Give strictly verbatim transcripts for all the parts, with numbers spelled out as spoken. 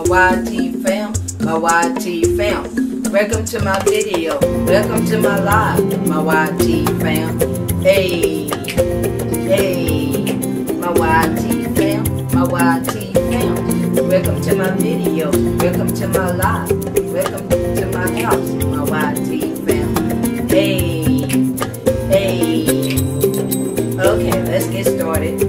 Y T fam, my Y T fam. Welcome to my video, welcome to my live, my Y T fam. Hey, hey, my Y T fam, my Y T fam. Welcome to my video, welcome to my live, welcome to my house, my Y T fam. Hey, hey. Okay, let's get started.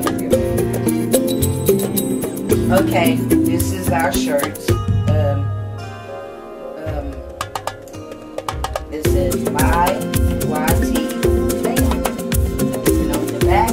Okay, this is our shirts. Um, um, it says my Y T fam. And on the back,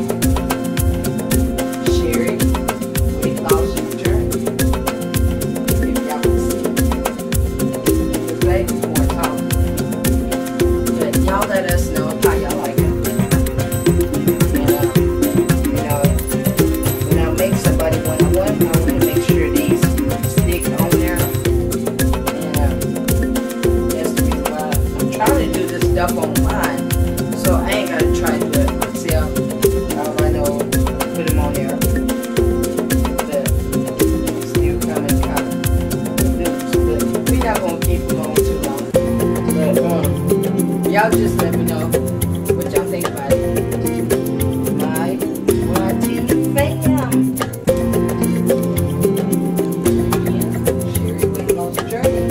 Sherry, weight loss journey. If y'all can see. The baby before talking. But y'all let us know how y'all like it. And, uh, you know, when I make somebody one on one, I want to make sure these stick on there. And uh, that's the reason why I'm trying to do this stuff online. So I ain't got to try to do it myself. All I know, put them on there. But still coming kind of loose. But we're not going to keep them on too long. But um, y'all just let me know what y'all think about it. My Y T fam. Sherry weight loss journey.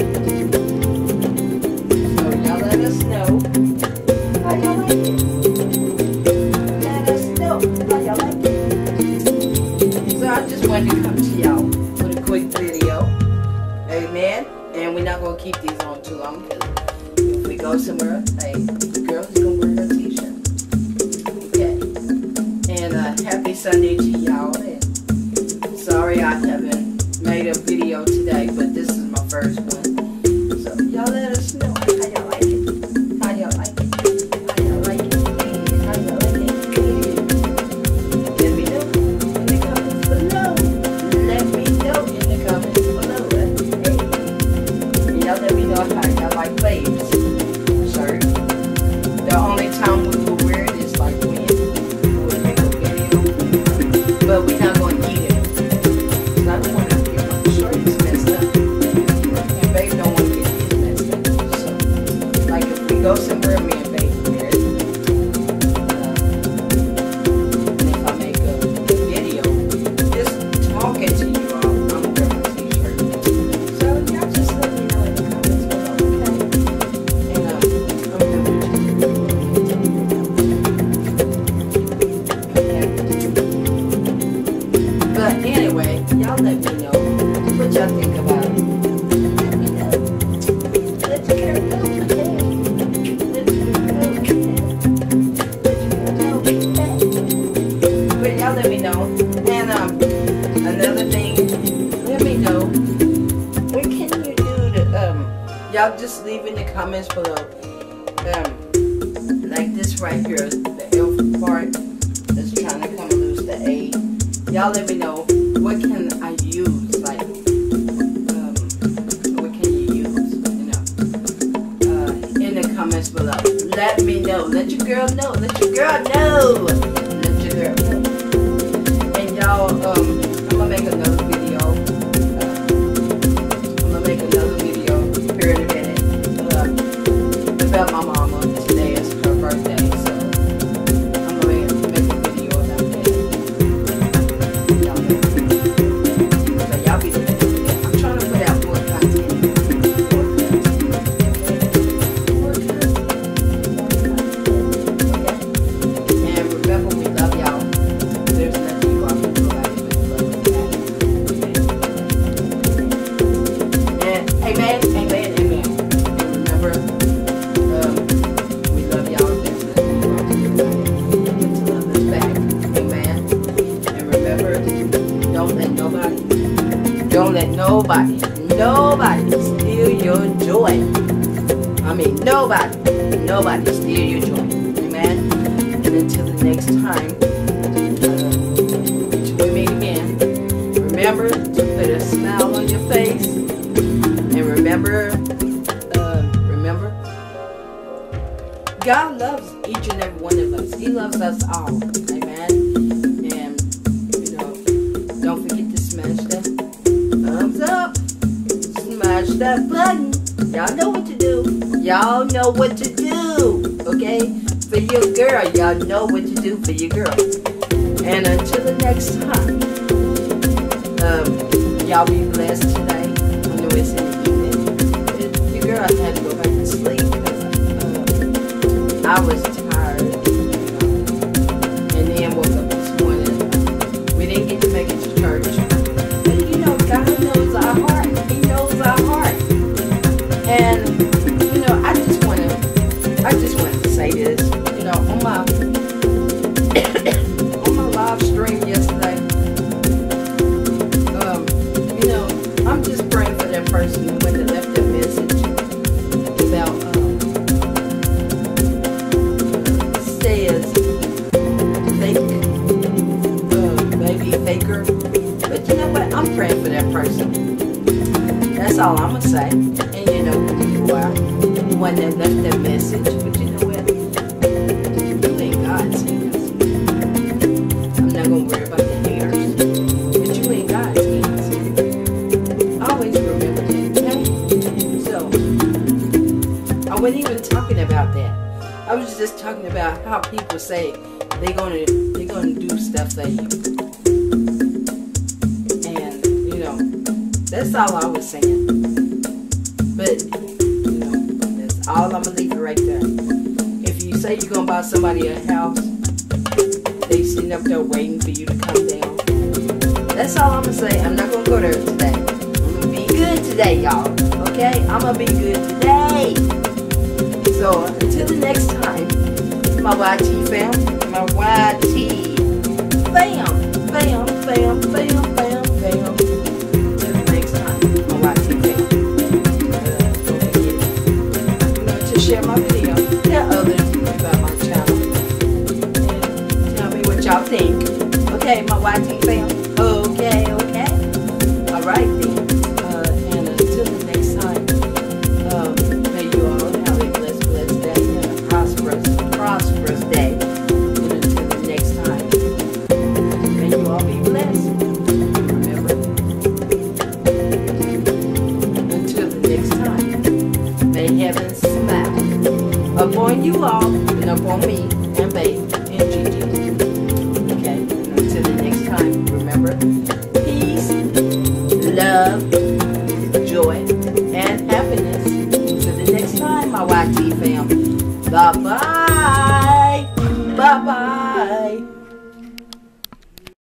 So y'all let us know how y'all like it. Let us know how y'all like it. So I just wanted to come to y'all with a quick video. Amen. And we're not gonna keep these on too long because if we go somewhere, hey, the girl is gonna wear her t-shirt. Okay. And uh, happy Sunday to y'all. And sorry I haven't made a video today, but this is my first one. So y'all let us know how y'all like it. How y'all like it. How y'all like it. How y'all like it. Let me know in the comments below. Let me know in the comments below. Hey. Y'all let me know how y'all like babes shirt. The only time we will wear it is like when we make a video. But we're not going to eat it. Because I don't want to get my shorts messed up. And babe don't want to get his messed up. So, like if we go somewhere, me and babe wear it. Uh, and if I make a video, just talking to you all, I'm going to wear my t-shirt. So y'all just let me know in the comments below, okay? And uh, I'm good with you. Okay. But anyway, y'all let me know what y'all think about it. Let me know. Let your girl know, okay? Let your girl know, okay? Let your girl know, okay? But y'all let me know. And um, another thing, let me know, when can you do the, um, y'all just leave in the comments below, um, like this right here, the L part that's trying to come loose, the A. Y'all let me know, what can I use, like, um, what can you use, you know, uh, in the comments below. Let me know, let your girl know, let your girl know, let your girl know. And y'all, um, I'm gonna make another video, uh, I'm gonna make another video here in a minute, uh, about my mama. Today is her birthday, so I'm gonna make, make a video about that. Y'all know. So y'all be looking for that. I'm trying to put out more content. More content. More content. Okay? And remember, we love y'all. There's nothing you all can do about it but love us back. And amen, amen, amen. And remember, um, we love y'all. There's nothing you all can do about it but to love us back. Amen. And remember, don't let nobody, don't let nobody, nobody steal your joy. I mean, nobody, nobody steal your joy. Amen. And until the next time, uh, till we meet again, remember to put a smile on your face. And remember, uh, remember, God loves each and every one of us. He loves us all. Amen. And, you know, don't forget to smash that thumbs up. that button. Y'all know what to do. Y'all know what to do. Okay? For your girl. Y'all know what to do for your girl. And until the next time, um, y'all be blessed today. I know it's in the evening. It, your girl had to go back to sleep because uh, I was tired. And then woke up this morning. We didn't get to make it to church. But you know, God knows our heart. He knows our heart. And, you know, I just want to, I just want to say this. You know, on my, on my live stream yesterday, um, you know, I'm just praying for that person who went and left that message about, um, says, fake, uh, maybe faker. But you know what? I'm praying for that person. That's all I'm going to say. And you know who you are. The one that left that message. But you know what? You ain't God's hands. I'm not going to worry about the haters. But you ain't God's hands. Always remember that, okay? So, I wasn't even talking about that. I was just talking about how people say they're going to they're gonna do stuff for you. And, you know, that's all I was saying. But, you know, that's all I'm going to leave it right there. If you say you're going to buy somebody a house, they sitting up there waiting for you to come down. That's all I'm going to say. I'm not going to go there today. I'm going to be good today, y'all. Okay? I'm going to be good today. So, until the next time, my Y T fam, my Y T fam, fam, fam, fam, fam, fam. Until the next time, my Y T fam. Share my video, tell others about my channel, and tell me what y'all think. Okay, my Y T fam.